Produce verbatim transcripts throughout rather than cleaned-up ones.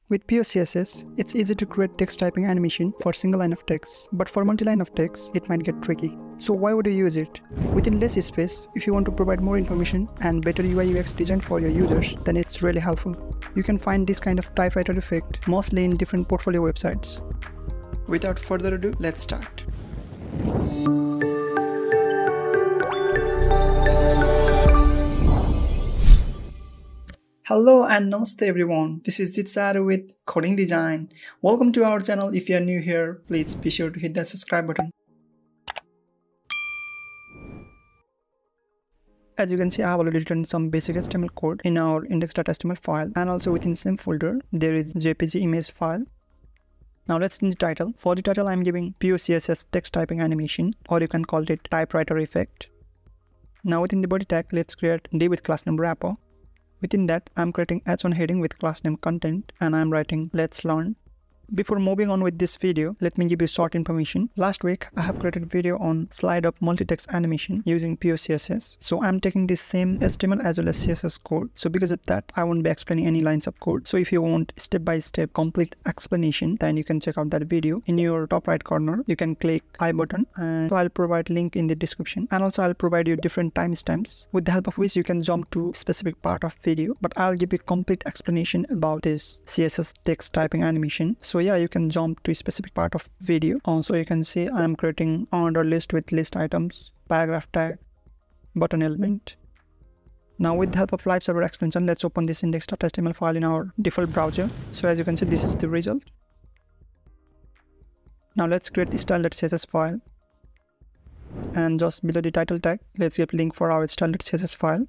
With P O C S S, it's easy to create text typing animation for single line of text, but for multi-line of text, it might get tricky. So why would you use it? Within less space, if you want to provide more information and better U I U X design for your users, then it's really helpful. You can find this kind of typewriter effect mostly in different portfolio websites. Without further ado, let's start. Hello and namaste everyone, this is Jitsaru with Coding Design. Welcome to our channel. If you are new here, please be sure to hit that subscribe button. As you can see, I have already written some basic H T M L code in our index.html file, and also within same folder there is J P G image file. Now let's change the title. For the title I am giving P O C S S text typing animation, or you can call it typewriter effect. Now within the body tag, let's create div with class name wrapper. Within that, I am creating H one heading with class name content, and I am writing let's learn. Before moving on with this video, let me give you short information. Last week, I have created a video on slide up multi-text animation using P O C S S. So I'm taking this same H T M L as well as C S S code. So because of that, I won't be explaining any lines of code. So if you want step-by-step complete explanation, then you can check out that video. In your top right corner, you can click I button, and I'll provide link in the description. And also I'll provide you different timestamps with the help of which you can jump to specific part of video. But I'll give you complete explanation about this C S S text typing animation. So So yeah, you can jump to a specific part of video. Also you can see I am creating order list with list items, paragraph tag, button element. Now with the help of live server extension, let's open this index.html file in our default browser. So as you can see, this is the result. Now let's create the style.css file, and just below the title tag, let's give link for our style.css file.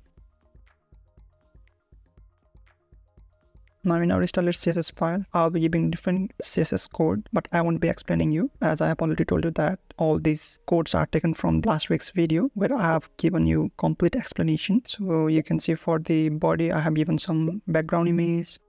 Now in our style.css file, I'll be giving different C S S code, but I won't be explaining you, as I have already told you that all these codes are taken from last week's video where I have given you complete explanation. So you can see for the body, I have given some background image.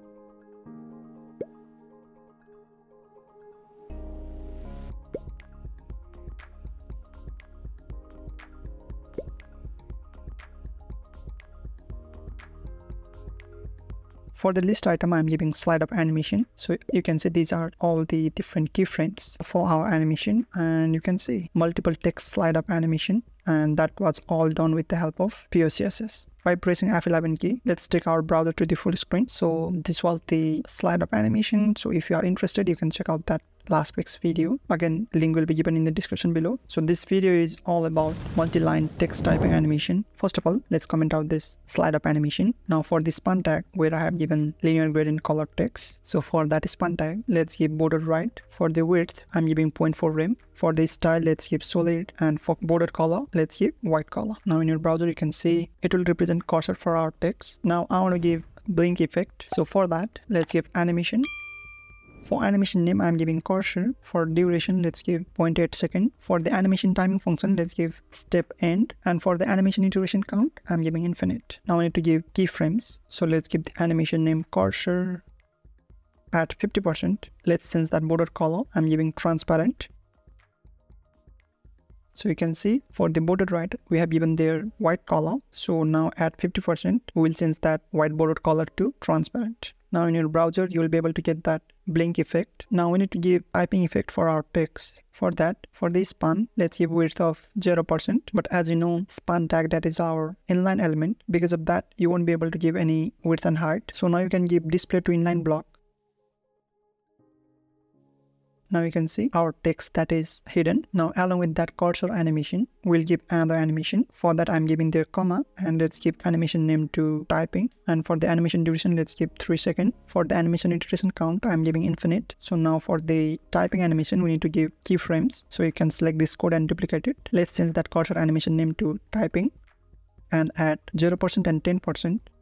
For the list item, I'm giving slide up animation. So you can see these are all the different keyframes for our animation, and you can see multiple text slide up animation, and that was all done with the help of P O C S S. By pressing F eleven key, let's take our browser to the full screen. So this was the slide up animation. So if you are interested, you can check out that last week's video. Again, link will be given in the description below. So this video is all about multi-line text typing animation. First of all, let's comment out this slide up animation. Now for the span tag, where I have given linear gradient color text. So for that span tag, let's give border right. For the width, I'm giving zero point four rem. For the style, let's give solid, and for border color, let's give white color. Now in your browser, you can see it will represent cursor for our text. Now I want to give blink effect. So for that, let's give animation. For animation name, I'm giving cursor. For duration, let's give zero point eight second. For the animation timing function, let's give step end. And for the animation iteration count, I'm giving infinite. Now I need to give keyframes. So let's give the animation name cursor at fifty percent. Let's change that border color. I'm giving transparent. So you can see for the border right, we have given their white color. So now at fifty percent, we will change that white border color to transparent. Now in your browser, you will be able to get that blink effect. Now we need to give typing effect for our text. For that, for the span, let's give width of zero percent. But as you know, span tag, that is our inline element. Because of that, you won't be able to give any width and height. So now you can give display to inline block. Now you can see our text that is hidden. Now along with that cursor animation, we'll give another animation. For that, I'm giving the comma, and let's give animation name to typing. And for the animation duration, let's give three seconds. For the animation iteration count, I'm giving infinite. So now for the typing animation, we need to give keyframes. So you can select this code and duplicate it. Let's change that cursor animation name to typing, and add zero percent and ten percent.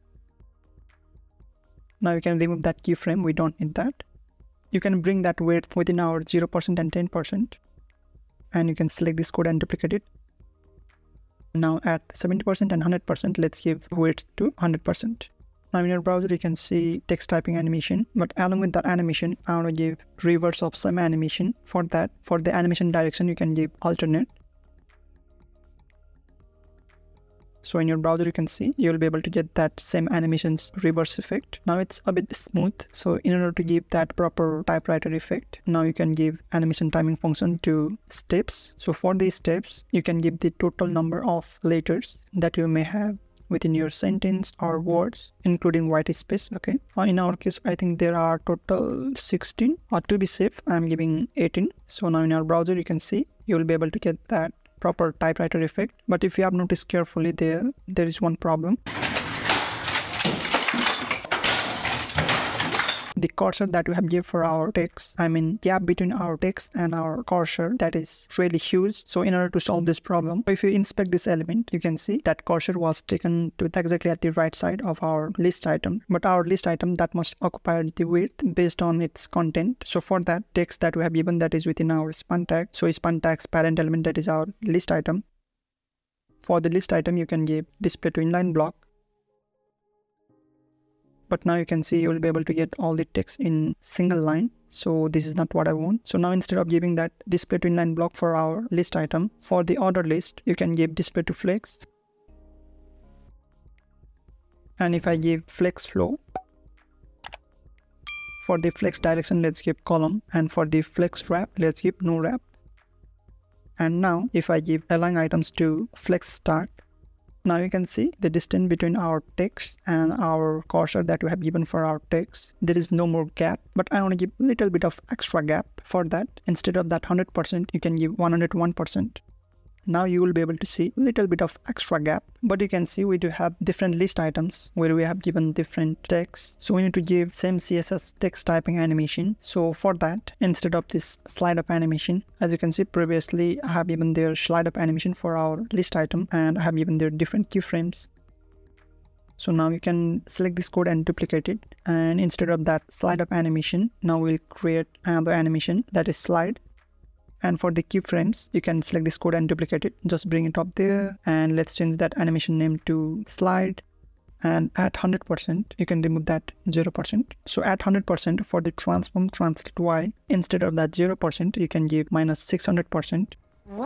Now you can remove that keyframe, we don't need that. You can bring that width within our zero percent and ten percent, and you can select this code and duplicate it. Now at seventy percent and one hundred percent, let's give width to one hundred percent. Now in your browser, you can see text typing animation, but along with that animation, I want to give reverse of some animation. For that, for the animation direction, you can give alternate. So in your browser, you can see you'll be able to get that same animations reverse effect. Now it's a bit smooth. So in order to give that proper typewriter effect, now you can give animation timing function to steps. So for these steps, you can give the total number of letters that you may have within your sentence or words, including white space. Okay. Uh, in our case, I think there are total sixteen, or to be safe, I'm giving eighteen. So now in our browser, you can see you'll be able to get that proper typewriter effect. But if you have noticed carefully, there there is one problem. The cursor that we have given for our text, I mean gap between our text and our cursor, that is really huge. So in order to solve this problem, if you inspect this element, you can see that cursor was taken to exactly at the right side of our list item. But our list item, that must occupy the width based on its content. So for that text that we have given, that is within our span tag. So span tag's parent element, that is our list item. For the list item, you can give display to inline block. But now you can see you'll be able to get all the text in single line. So this is not what I want. So now instead of giving that display to inline block for our list item, for the order list, you can give display to flex. And if I give flex flow, for the flex direction, let's give column. And for the flex wrap, let's give no wrap. And now if I give align items to flex start, now you can see the distance between our text and our cursor that we have given for our text. There is no more gap, but I want to give a little bit of extra gap. For that, instead of that one hundred percent, you can give one hundred one percent. Now you will be able to see a little bit of extra gap, but you can see we do have different list items where we have given different text. So we need to give same C S S text typing animation. So for that, instead of this slide up animation, as you can see previously, I have given their slide up animation for our list item, and I have given their different keyframes. So now you can select this code and duplicate it. And instead of that slide up animation, now we'll create another animation that is slide. And for the keyframes, you can select this code and duplicate it. Just bring it up there, and let's change that animation name to slide. And at one hundred percent, you can remove that zero percent. So at one hundred percent for the transform translate Y, instead of that zero percent, you can give minus six hundred percent. What?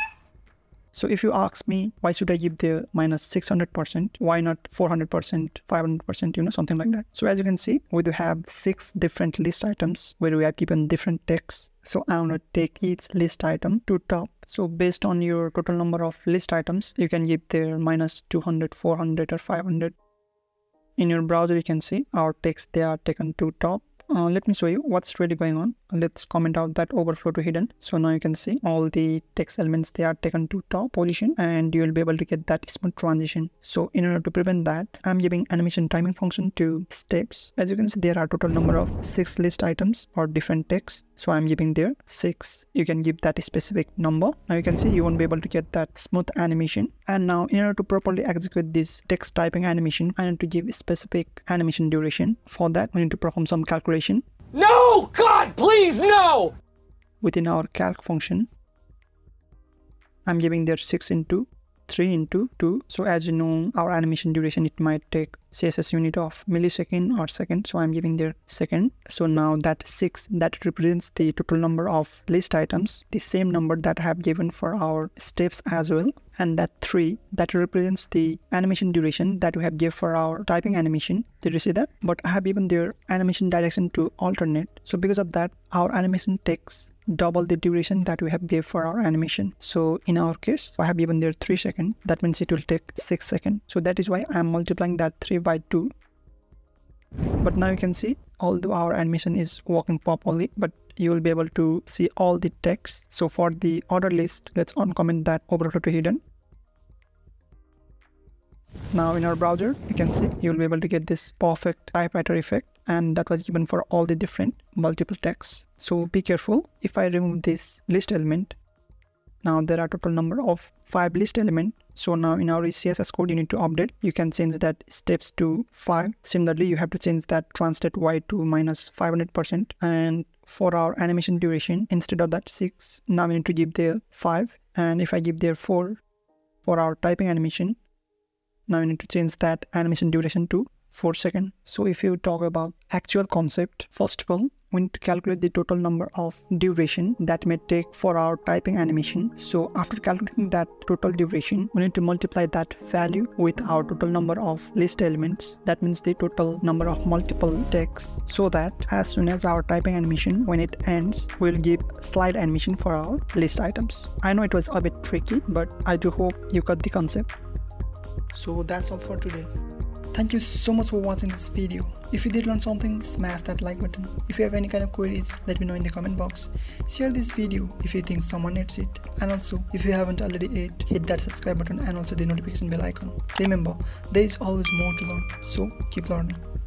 So if you ask me, why should I give the minus six hundred percent? Why not four hundred percent, five hundred percent, you know, something like that. So as you can see, we do have six different list items where we have given different texts. So I want to take each list item to top. So based on your total number of list items, you can give there minus two hundred, four hundred, or five hundred. In your browser, you can see our text, they are taken to top. Uh, let me show you what's really going on. Let's comment out that overflow to hidden. So now you can see all the text elements, they are taken to top position, and you will be able to get that smooth transition. So in order to prevent that, I'm giving animation timing function to steps. As you can see, there are total number of six list items or different text. So I'm giving there six. You can give that specific number. Now you can see you won't be able to get that smooth animation. And now in order to properly execute this text typing animation, I need to give a specific animation duration. For that, we need to perform some calculation. No! God, please, no! Within our calc function, I'm giving there six into three into two. So as you know, our animation duration, it might take C S S unit of millisecond or second. So I'm giving there second. So now that six, that represents the total number of list items, the same number that I have given for our steps as well. And that three, that represents the animation duration that we have given for our typing animation. Did you see that? But I have given their animation direction to alternate. So because of that, our animation takes double the duration that we have gave for our animation. So in our case, I have given there three seconds. That means it will take six seconds. So that is why I'm multiplying that three by two. But now you can see, although our animation is working properly, but you will be able to see all the text. So for the order list, let's uncomment that overflow to hidden. Now in our browser, you can see you will be able to get this perfect typewriter effect, and that was given for all the different multiple texts. So be careful. If I remove this list element, now there are total number of five list element. So now in our C S S code, you need to update. You can change that steps to five. Similarly, you have to change that translate Y to minus five hundred percent. And for our animation duration, instead of that six, now we need to give there five. And if I give there four for our typing animation, now we need to change that animation duration to four seconds. So if you talk about actual concept, first of all, we need to calculate the total number of duration that may take for our typing animation. So after calculating that total duration, we need to multiply that value with our total number of list elements. That means the total number of multiple texts, so that as soon as our typing animation, when it ends, we'll give slide animation for our list items. I know it was a bit tricky, but I do hope you got the concept. So that's all for today. Thank you so much for watching this video. If you did learn something, smash that like button. If you have any kind of queries, let me know in the comment box. Share this video if you think someone needs it. And also, if you haven't already yet, hit that subscribe button and also the notification bell icon. Remember, there is always more to learn, so keep learning.